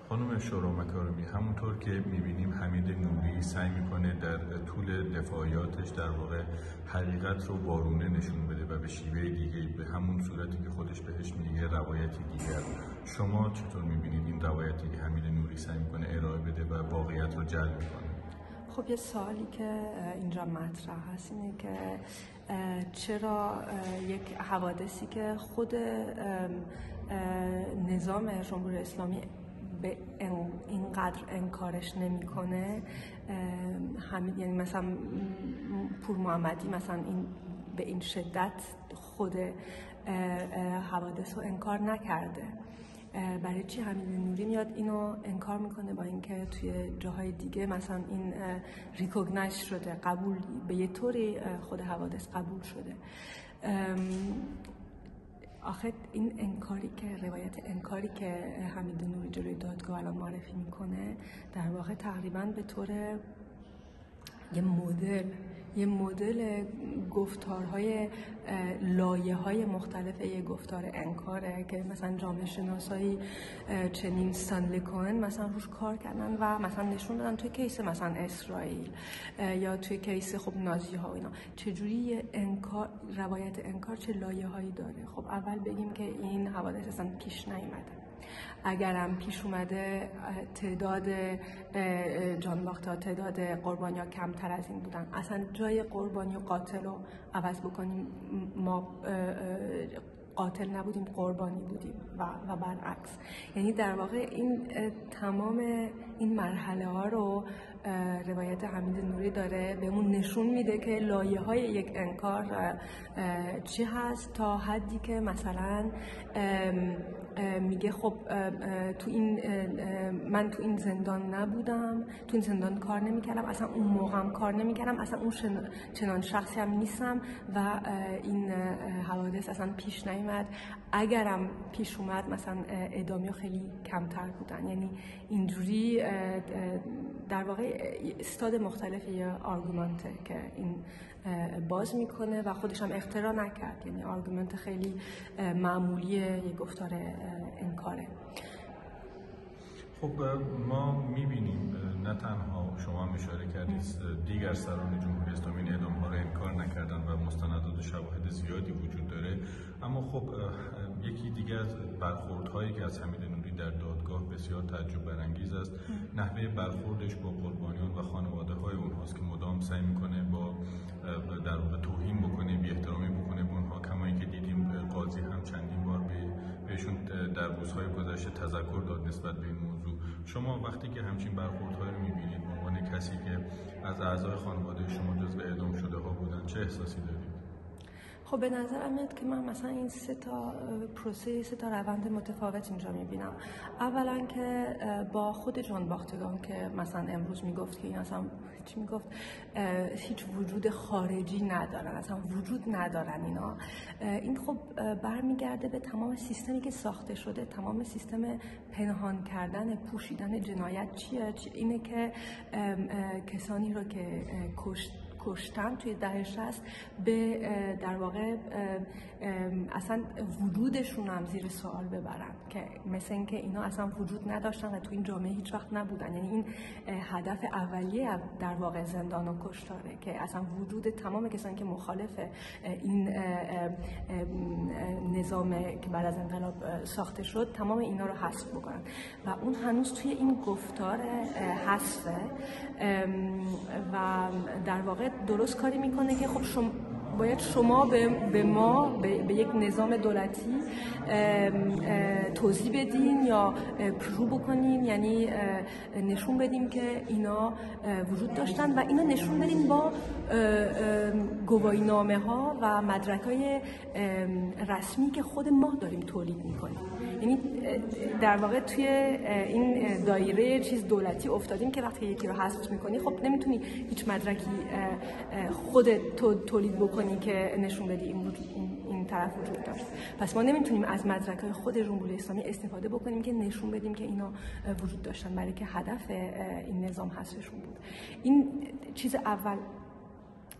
خانم شورا مکارمی، همونطور که می‌بینیم حمید نوری سعی می‌کنه در طول دفاعیاتش در واقع حقیقت رو وارونه نشون بده و به شیوه دیگه، به همون صورتی که خودش بهش میگه روایتی دیگر. شما چطور می‌بینید این روایتی که حمید نوری سعی می‌کنه ارائه بده و واقعیت رو جلب می‌کنه؟ خب یه سوالی که اینجا مطرح هست اینه که چرا یک حوادثی که خود نظام جمهوری اسلامی به اینقدر انکارش نمیکنه، همین یعنی مثلا پور محمدی مثلا به این شدت خود حوادث رو انکار نکرده، برای چی حمید نوری میاد اینو انکار میکنه با اینکه توی جاهای دیگه مثلا این ریکوگنایز شده، قبول به یه طوری خود حوادث قبول شده؟ آخه این انکاری که روایت انکاری که حمید نوری جلوی دادگاه الان معرفی میکنه در واقع تقریبا به طور یه مدل گفتارهای لایه‌های مختلف یه گفتار انکاره که مثلا جامعه شناسایی چنین استنلی کوهن مثلا روش کار کردن و مثلا نشون دادن توی کیس مثلا اسرائیل یا توی کیس خب نازی ها و اینا چجوری روایت انکار چه لایه‌هایی داره. خب اول بگیم که این حوادث اصلا پیش نیامده. اگرم پیش اومده تعداد جانباخت‌ها، تعداد قربانی‌ها کمتر از این بودن. اصلا جای قربانی و قاتل رو عوض بکنیم، ما قاتل نبودیم، قربانی بودیم و برعکس. یعنی در واقع این تمام این مرحله ها رو روایت حمید نوری داره بهمون نشون میده که لایه های یک انکار چی هست، تا حدی که مثلا میگه خب من تو این زندان نبودم، تو این زندان کار نمیکردم، اصلا اون موقعم کار نمیکردم، اصلا اون چنان شخصی هم نیستم و این حوادث اصلا پیش نیامد. اگرم پیش اومد مثلا اعدامی خیلی کمتر بودن. یعنی اینجوری در واقع استاد مختلفی آرگومنته که این باز میکنه و خودش هم اختراع نکرد. یعنی آرگومنت خیلی معمولی یه گفتار انکاره. خب ما میبینیم نه تنها شما هم اشاره کردید دیگر سران جمهوری اسلامی این اعدام‌ها رو انکار نکردن و مستندات و شواهد زیادی وجود داره، اما خب یکی دیگه از برخوردهایی که از حمید نوری در دادگاه بسیار تعجب برانگیز است نحوه برخوردش با قربانیان و خانواده‌های اونهاست که مدام سعی میکنه با در واقع توهین بکنه، بی احترامی بکنه به اونها، کما اینکه دیدیم قاضی هم چندین بار بهشون در روزهای گذشته تذکر داد نسبت به این موضوع. شما وقتی که همچین برخوردهایی رو می‌بینید به عنوان کسی که از اعضای خانواده شما جزو اعدام شده ها بودن، چه احساسی دارید؟ خب به نظرم میاد که من مثلا این سه تا روند متفاوت اینجا میبینم. اولا که با خود جانباختگان که مثلا امروز میگفت که این اصلا هیچ وجود خارجی ندارن، اصلا وجود ندارن اینا. این خب برمیگرده به تمام سیستمی که ساخته شده، تمام سیستم پنهان کردن، پوشیدن جنایت چیه؟ اینه که کسانی رو که کشتن توی دهه 60 به در واقع اصلا وجودشون هم زیر سوال ببرن، که مثل اینکه اینا اصلا وجود نداشتن و تو این جامعه هیچ وقت نبودن. یعنی این هدف اولیه در واقع زندان و کشتاره که اصلا وجود تمام کسانی که مخالف این نظام که بعد از انقلاب ساخته شد تمام اینا رو حذف بکنن و اون هنوز توی این گفتار حذفه و در واقع درست کاری میکنه که خب شما به ما به یک نظام دولتی توضیح بدین یا پرو بکنین، یعنی نشون بدیم که اینا وجود داشتن و اینا نشون بدیم با گواهینامه ها و مدرک های رسمی که خود ما داریم تولید میکنیم. یعنی در واقع توی این دایره چیز دولتی افتادیم که وقتی یکی رو حذف میکنی خب نمیتونی هیچ مدرکی خودت تولید بکنی که نشون بدی این طرف وجود داشت. پس ما نمیتونیم از مدرک‌های خود جمهوری اسلامی استفاده بکنیم که نشون بدیم که اینا وجود داشتن، برای که هدف این نظام حذفشون بود. این چیز اول.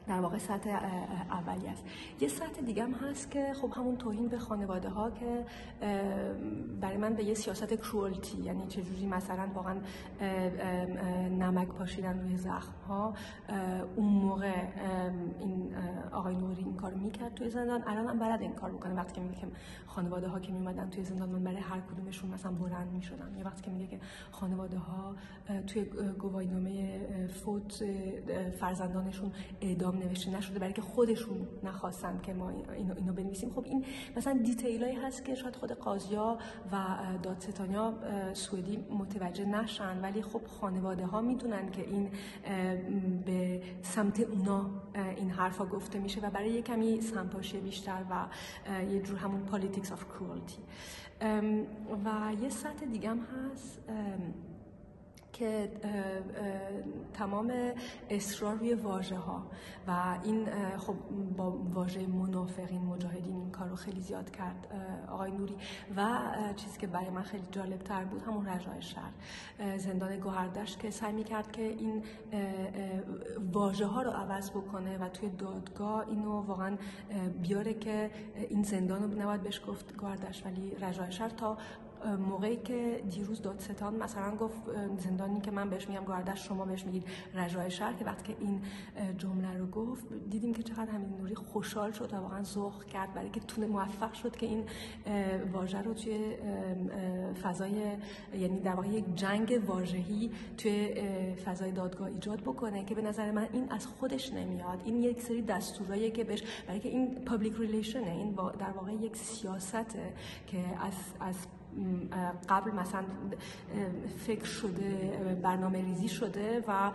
در واقع سطح اولی است. یه سطح دیگه هم هست که خب همون توهین به خانواده ها که برای من به یه سیاست کرولتی، یعنی چجوری مثلا واقعا نمک پاشیدن روی زخم ها. اون موقع این آقای نوری این کارو میکرد توی زندان، الان هم بلد این کار بکنه. وقتی که میگه که خانواده ها که میومدن توی زندان من برای هر کدومشون مثلا بلند میشدم، یا وقتی که میگه که خانواده ها توی گواهینامه فوت فرزندانشون اعدام نوشته نشده برای که خودشون نخواستن که ما اینو بنویسیم. خب این مثلا دیتیلایی هست که شاید خود قاضیا و دادستانیا سوئدی متوجه نشن، ولی خب خانواده ها میدونن که این به سمت اونا این حرفا گفته میشه و برای یه کمی سمپاشی بیشتر و یه جور همون politics of cruelty. و یه سطح دیگه هم هست که تمام اصرار روی واژه ها و این خب با واژه منافقین مجاهدین این کار رو خیلی زیاد کرد آقای نوری. و چیزی که برای من خیلی جالب تر بود همون رجای شهر، زندان گوهردشت، که سعی میکرد که این واژه ها رو عوض بکنه و توی دادگاه اینو واقعا بیاره که این زندان رو نباید بهش گفت گوهردشت ولی رجای شهر، تا موقعی که دیروز دادستان مثلا گفت زندانی که من بهش میگم گوهردشت شما بهش میگید رجای شهر، که وقتی که این جمله رو گفت دیدیم که چقدر حمید نوری خوشحال شد و واقعا ذوق کرد برای که تونه موفق شد که این واژه رو توی فضای، یعنی در واقع یک جنگ واژه‌ای توی فضای دادگاه ایجاد بکنه که به نظر من این از خودش نمیاد. این یک سری دستوراییه که بهش، برای که این پابلیک ریلیشنه، این در واقع یک سیاسته که از قبل مثلا فکر شده، برنامه ریزی شده و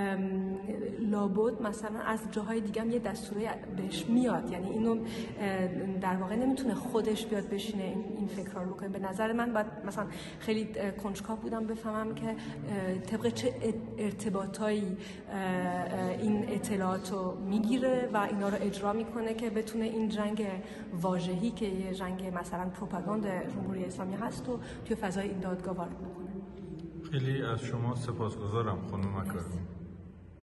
لابد مثلا از جاهای دیگه هم یه دستوری بهش میاد، یعنی اینو در واقع نمیتونه خودش بیاد بشینه این فکرها رو کنه. به نظر من باید مثلا خیلی کنجکاو بودم بفهمم که طبق چه ارتباطایی این اطلاعات رو میگیره و اینا رو اجرا میکنه که بتونه این جنگ واژه‌ای که یه جنگ مثلا پروپاگاند جمهوری اسلامی هست و توی فضای این دادگاه وارد بکنه. خیلی از شما سپاسگزارم خانم مکارمی.